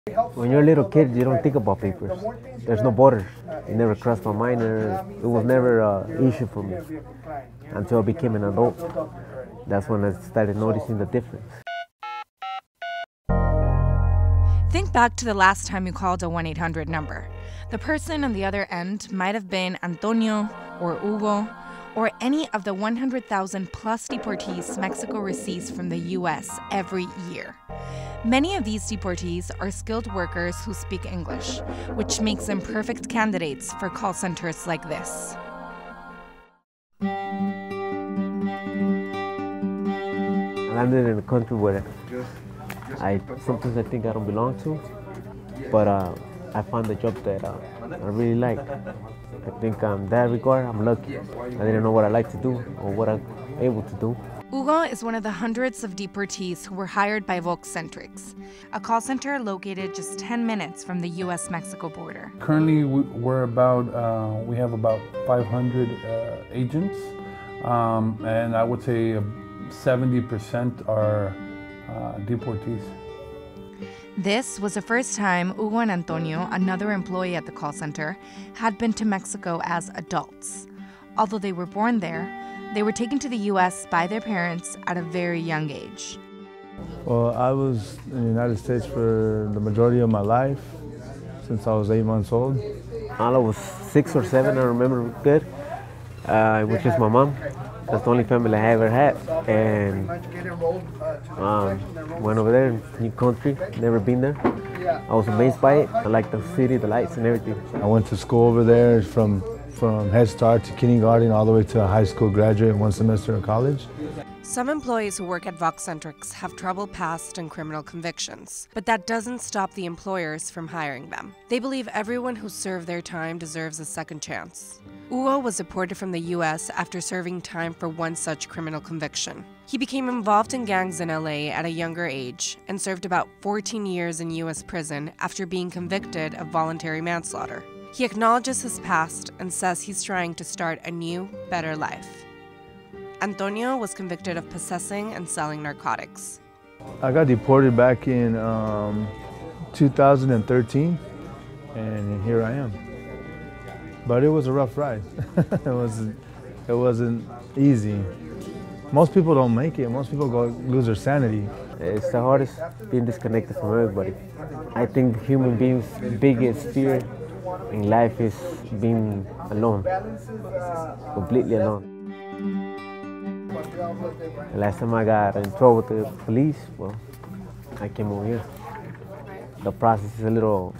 When you're a little kid, you don't think about papers. There's no borders. It never crossed my mind, or it was never an issue for me until I became an adult. That's when I started noticing the difference. Think back to the last time you called a 1-800 number. The person on the other end might have been Antonio or Hugo or any of the 100,000 plus deportees Mexico receives from the U.S. every year. Many of these deportees are skilled workers who speak English, which makes them perfect candidates for call centers like this. I landed in a country where sometimes I think I don't belong to, but I found a job that I really like. I think in that regard, I'm lucky. I didn't know what I like to do or what I'm able to do. Hugo is one of the hundreds of deportees who were hired by Voxcentrics, a call center located just 10 minutes from the U.S.-Mexico border. Currently, we have about 500 agents, and I would say 70% are deportees. This was the first time Hugo and Antonio, another employee at the call center, had been to Mexico as adults. Although they were born there, they were taken to the U.S. by their parents at a very young age. Well, I was in the United States for the majority of my life, since I was 8 months old. I was 6 or 7, I remember good, which is my mom. That's the only family I ever had, and went over there, new country, never been there. I was amazed by it. I like the city, the lights and everything. I went to school over there from Head Start to kindergarten all the way to a high school graduate, 1 semester of college. Some employees who work at Voxcentrics have troubled past and criminal convictions, but that doesn't stop the employers from hiring them. They believe everyone who served their time deserves a second chance. Hugo was deported from the U.S. after serving time for one such criminal conviction. He became involved in gangs in LA at a younger age and served about 14 years in U.S. prison after being convicted of voluntary manslaughter. He acknowledges his past and says he's trying to start a new, better life. Antonio was convicted of possessing and selling narcotics. I got deported back in 2013, and here I am. But it was a rough ride. It wasn't easy. Most people don't make it. Most people lose their sanity. It's the hardest, being disconnected from everybody. I think the human being's biggest fear in life is being alone, completely alone. The last time I got in trouble with the police, well, I came over here. The process is a little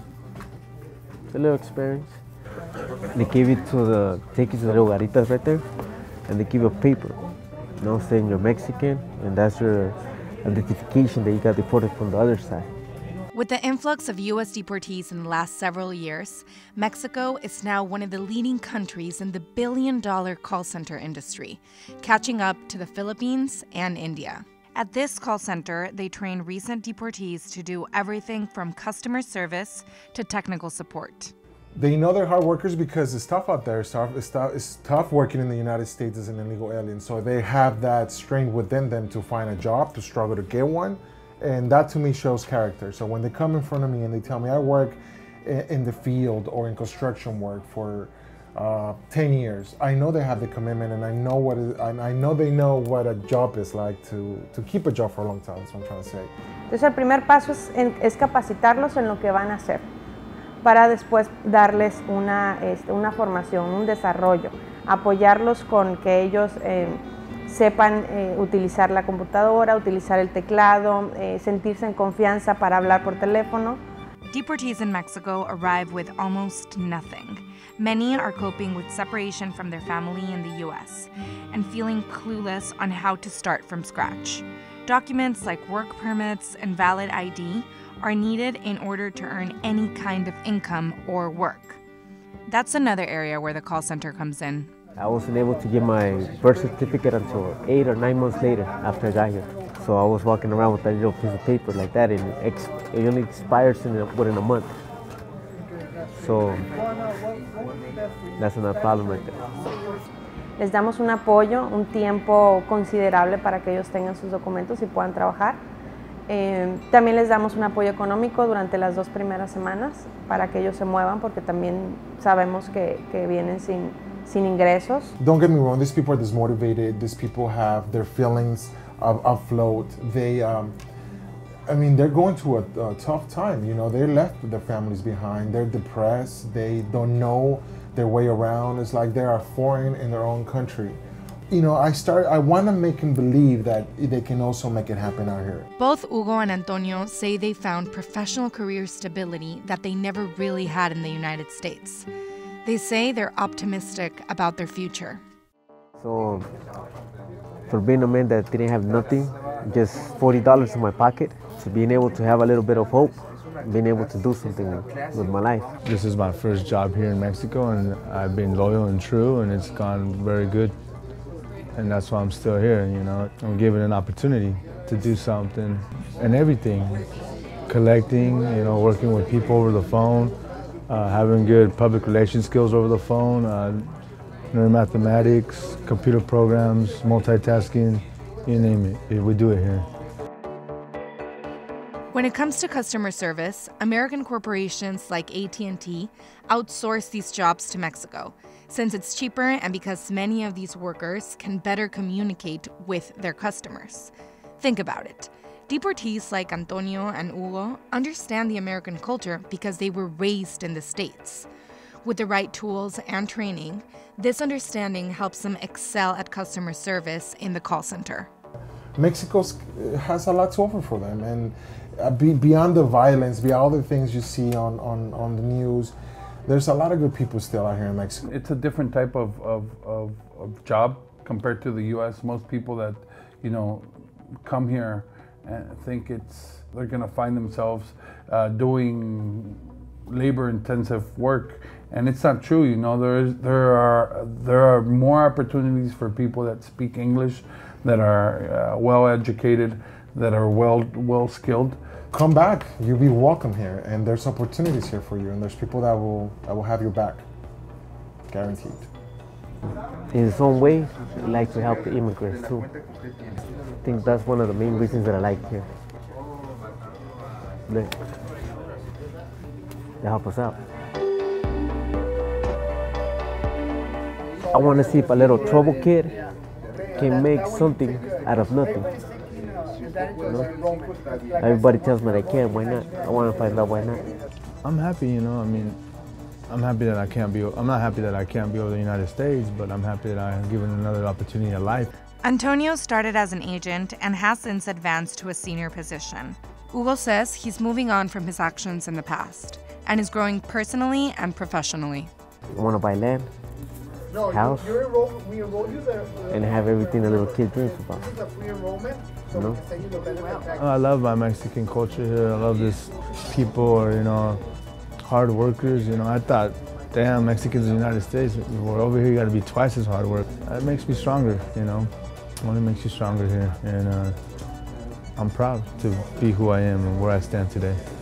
experience. They take you to the little garitas right there, and they give you a paper, saying you're Mexican, and that's your identification that you got deported from the other side. With the influx of U.S. deportees in the last several years, Mexico is now one of the leading countries in the billion-dollar call center industry, catching up to the Philippines and India. At this call center, they train recent deportees to do everything from customer service to technical support. They know they're hard workers because it's tough out there. It's tough working in the United States as an illegal alien. So they have that strength within them to find a job, to struggle to get one. And that to me shows character. So when they come in front of me and they tell me I work in the field or in construction work for 10 years, I know they have the commitment, and I know they know what a job is like to keep a job for a long time. That's what I'm trying to say. Entonces el primer paso es capacitarlos en lo que van a hacer, para después darles una formación, un desarrollo, apoyarlos con que ellos sepan utilizar la computadora, utilizar el teclado, sentirse en confianza para hablar por teléfono. Deportees in Mexico arrive with almost nothing. Many are coping with separation from their family in the U.S. and feeling clueless on how to start from scratch. Documents like work permits and valid ID are needed in order to earn any kind of income or work. That's another area where the call center comes in. I wasn't able to get my birth certificate until 8 or 9 months later after I got here. So I was walking around with that little piece of paper like that, and it only expires within a month. So that's another problem right there. Les damos un apoyo, un tiempo considerable para que ellos tengan sus documentos y puedan trabajar. También les damos un apoyo económico durante las 2 primeras semanas para que ellos se muevan, porque también sabemos que vienen sin ingresos. Don't get me wrong, these people are dismotivated, these people have their feelings afloat. They, I mean, they're going through a tough time, you know, they're left with their families behind, they're depressed, they don't know their way around. It's like they are foreign in their own country. You know, I want to make them believe that they can also make it happen out here. Both Hugo and Antonio say they found professional career stability that they never really had in the United States. They say they're optimistic about their future. So, for being a man that didn't have nothing, just $40 in my pocket, to being able to have a little bit of hope, being able to do something with my life. This is my first job here in Mexico, and I've been loyal and true, and it's gone very good. And that's why I'm still here, you know. I'm given an opportunity to do something and everything. Collecting, you know, working with people over the phone, having good public relations skills over the phone, learning mathematics, computer programs, multitasking, you name it, we do it here. When it comes to customer service, American corporations like AT&T outsource these jobs to Mexico, since it's cheaper and because many of these workers can better communicate with their customers. Think about it. Deportees like Antonio and Hugo understand the American culture because they were raised in the States. With the right tools and training, this understanding helps them excel at customer service in the call center. Mexico has a lot to offer for them, and beyond the violence, beyond all the things you see on the news, there's a lot of good people still out here in Mexico. It's a different type of job compared to the U.S. Most people that, you know, come here and think they're going to find themselves doing labor-intensive work, and it's not true. You know, there are more opportunities for people that speak English, that are well-educated, that are well-skilled. Come back, you'll be welcome here, and there's opportunities here for you, and there's people that will have your back, guaranteed. In its own way, I like to help the immigrants too. I think that's one of the main reasons that I like here. They help us out. I want to see if a little trouble kid can make something out of nothing. You know? Everybody tells me they can, why not? I want to find out why not. I'm happy, you know, I mean, I'm happy that I'm not happy that I can't be over the United States, but I'm happy that I'm given another opportunity in life. Antonio started as an agent and has since advanced to a senior position. Hugo says he's moving on from his actions in the past and is growing personally and professionally. I want to buy land, house, and have everything a little kid dreams about. You know? I love my Mexican culture here. I love this people are, you know, hard workers. You know, I thought, damn, Mexicans in the United States, we're over here, you got to be twice as hard work. That makes me stronger, you know. It only makes you stronger here. And I'm proud to be who I am and where I stand today.